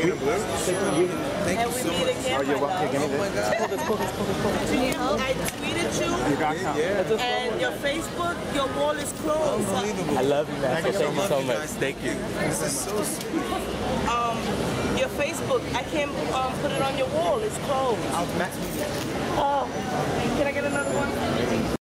and blue. Thank you so much. Oh, you're welcome. Oh my God. Do you know I tweeted you? And your Facebook, your wall is closed. Unbelievable. I love you, man. Thank you so much. Thank you. This is so sweet. Your Facebook, I can't put it on your wall. It's closed. Maxwell. Oh, can I get another one?